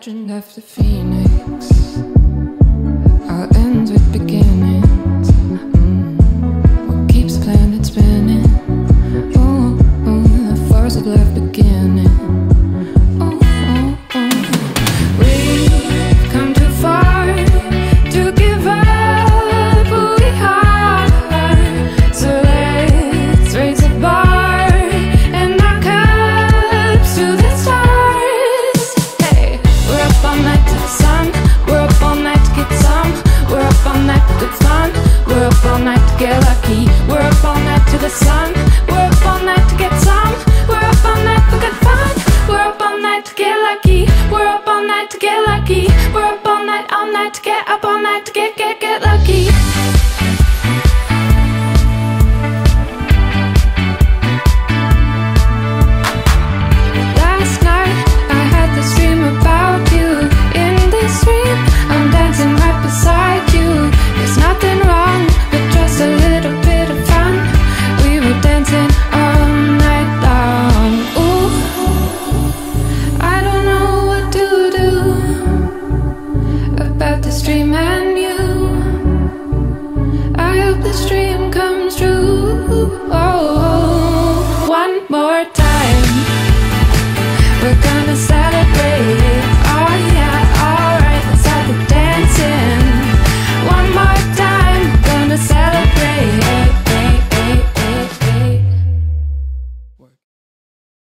legend of the phoenix. I'll end with beginnings. What keeps the planet spinning? Oh, the force of life beginning. We've come too far to give up who we are. So let's raise a bar and our cups to the stars. Hey, we're up all night to the sun. We're up all night to get some. We're up all night for good fun. We're up all night to get lucky. We're up all night to the sun. We're up all night to get some. We're up all night for good fun. We're up all night to get lucky. We're up all night to get lucky. We're up all night to get up all night to get lucky. Last night I had this dream about you. In this dream I'm dancing right beside you. There's nothing wrong with just a little bit of fun. We were dancing all night long. Ooh, I don't know what to do about this dream and you. I hope this dream